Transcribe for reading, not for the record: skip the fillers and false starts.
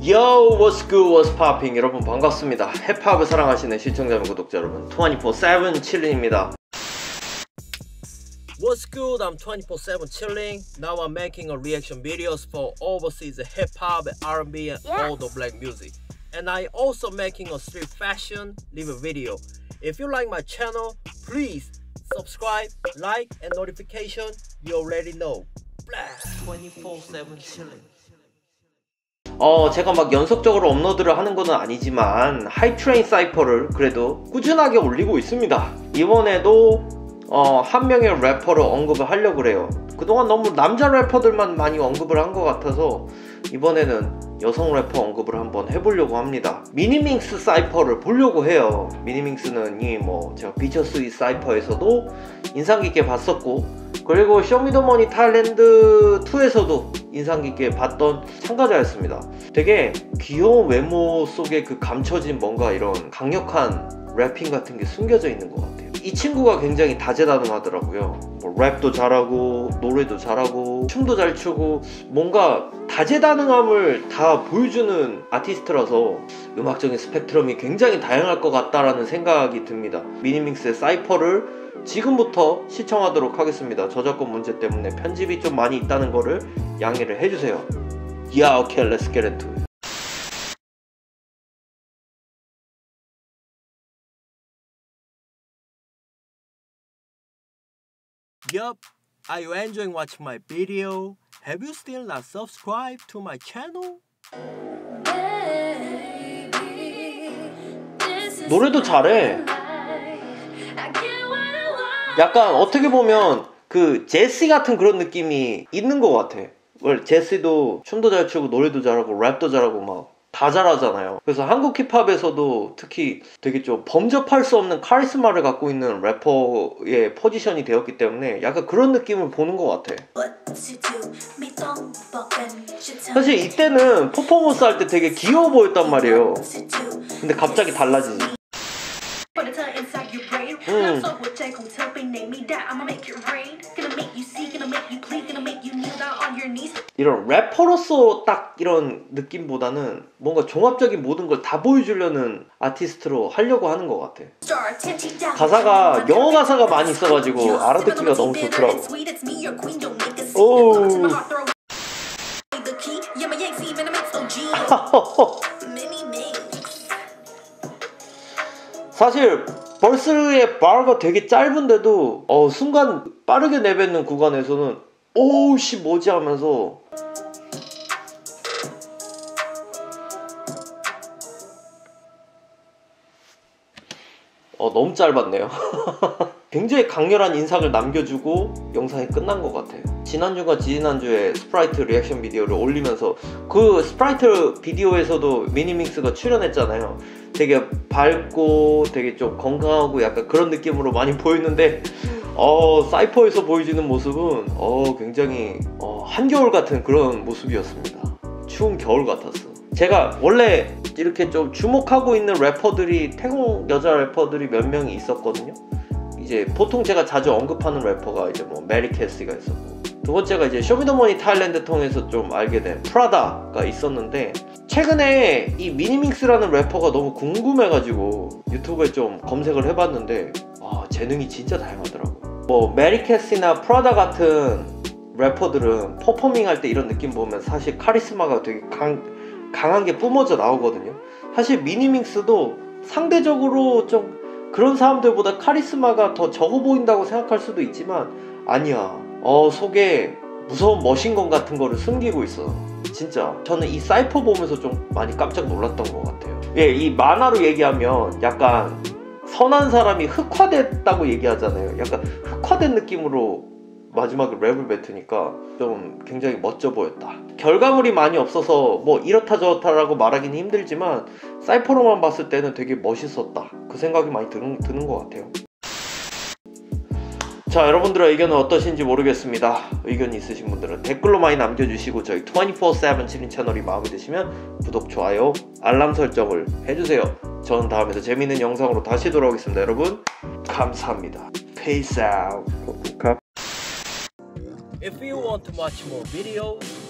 Yo, what's good, what's popping? 여러분 반갑습니다. 힙합을 사랑하시는 시청자 및 구독자 여러분 24/7 chilling입니다. What's good? I'm 24/7 chilling. Now I'm making a reaction videos for overseas hip-hop, R&B and all the black music. And I also making a street fashion review video. If you like my channel, please subscribe, like and notification. You already know. Blast 24/7 chilling. 제가 막 연속적으로 업로드를 하는 것은 아니지만 하이트레인 사이퍼를 그래도 꾸준하게 올리고 있습니다. 이번에도 한 명의 래퍼를 언급을 하려고 그래요. 그동안 너무 남자 래퍼들만 많이 언급을 한 것 같아서 이번에는 여성 래퍼 언급을 한번 해보려고 합니다. 미니밍스 사이퍼를 보려고 해요. 미니밍스는 제가 비처스윗 사이퍼에서도 인상 깊게 봤었고, 그리고 쇼미더머니 타일랜드 2에서도 인상 깊게 봤던 참가자였습니다. 되게 귀여운 외모 속에 그 감춰진 뭔가 이런 강력한 래핑 같은 게 숨겨져 있는 것 같아요. 이 친구가 굉장히 다재다능하더라고요. 랩도 잘하고 노래도 잘하고 춤도 잘 추고 뭔가 다재다능함을 다 보여주는 아티스트라서 음악적인 스펙트럼이 굉장히 다양할 것 같다라는 생각이 듭니다. 미니밍스의 사이퍼를 지금부터 시청하도록 하겠습니다. 저작권 문제 때문에 편집이 좀 많이 있다는 거를 양해를 해주세요. Yeah, okay, let's get into it. Yup, are you enjoying watching my video? Have you still not subscribed to my channel? 노래도 잘해. 약간 어떻게 보면 그 제시 같은 그런 느낌이 있는 것 같아. 원래 제시도 춤도 잘 추고 노래도 잘하고 랩도 잘하고 막 다 잘하잖아요. 그래서 한국 힙합에서도 특히 되게 좀 범접할 수 없는 카리스마를 갖고 있는 래퍼의 포지션이 되었기 때문에 약간 그런 느낌을 보는 것 같아. 사실 이때는 퍼포먼스 할 때 되게 귀여워 보였단 말이에요. 근데 갑자기 달라지지. 이런 래퍼로서 딱 이런 느낌보다는 뭔가 종합적인 모든 걸 다 보여주려는 아티스트로 하려고 하는 것 같아. 가사가 영어 가사가 많이 있어가지고 알아듣기가 너무 좋더라고. 오. 사실 벌스의 바가 되게 짧은데도 순간 빠르게 내뱉는 구간에서는 오우씨 뭐지 하면서 너무 짧았네요. 굉장히 강렬한 인상을 남겨주고 영상이 끝난 것 같아요. 지난주가 지난주에 스프라이트 리액션 비디오를 올리면서 그 스프라이트 비디오에서도 미니밍스가 출연했잖아요. 되게 밝고 되게 좀 건강하고 약간 그런 느낌으로 많이 보였는데 사이퍼에서 보여주는 모습은 굉장히 한겨울 같은 그런 모습이었습니다. 추운 겨울 같았어. 제가 원래 이렇게 좀 주목하고 있는 래퍼들이 태국 여자 래퍼들이 몇 명이 있었거든요. 이제 보통 제가 자주 언급하는 래퍼가 이제 메리 캐시가 있었고, 두 번째가 이제 쇼미더머니 타일랜드 통해서 좀 알게 된 프라다가 있었는데, 최근에 이 미니밍스라는 래퍼가 너무 궁금해가지고 유튜브에 좀 검색을 해봤는데 재능이 진짜 다양하더라고. 메리 캐시나 프라다 같은 래퍼들은 퍼포밍 할 때 이런 느낌 보면 사실 카리스마가 되게 강한 게 뿜어져 나오거든요. 사실 미니밍스도 상대적으로 좀 그런 사람들보다 카리스마가 더 적어 보인다고 생각할 수도 있지만 아니야. 속에 무서운 머신건 같은 거를 숨기고 있어. 진짜 저는 이 사이퍼 보면서 좀 많이 깜짝 놀랐던 것 같아요. 이 만화로 얘기하면 약간 선한 사람이 흑화됐다고 얘기하잖아요. 약간 흑화된 느낌으로 마지막에 랩을 뱉으니까 좀 굉장히 멋져 보였다. 결과물이 많이 없어서 이렇다 저렇다라고 말하기는 힘들지만 사이퍼로만 봤을 때는 되게 멋있었다. 그 생각이 많이 드는 것 같아요. 자, 여러분들의 의견은 어떠신지 모르겠습니다. 의견이 있으신 분들은 댓글로 많이 남겨주시고 저희 24/7 칠린 채널이 마음에 드시면 구독, 좋아요, 알람 설정을 해주세요. 저는 다음에도 재밌는 영상으로 다시 돌아오겠습니다. 여러분 감사합니다. Peace out. If you want to watch more videos,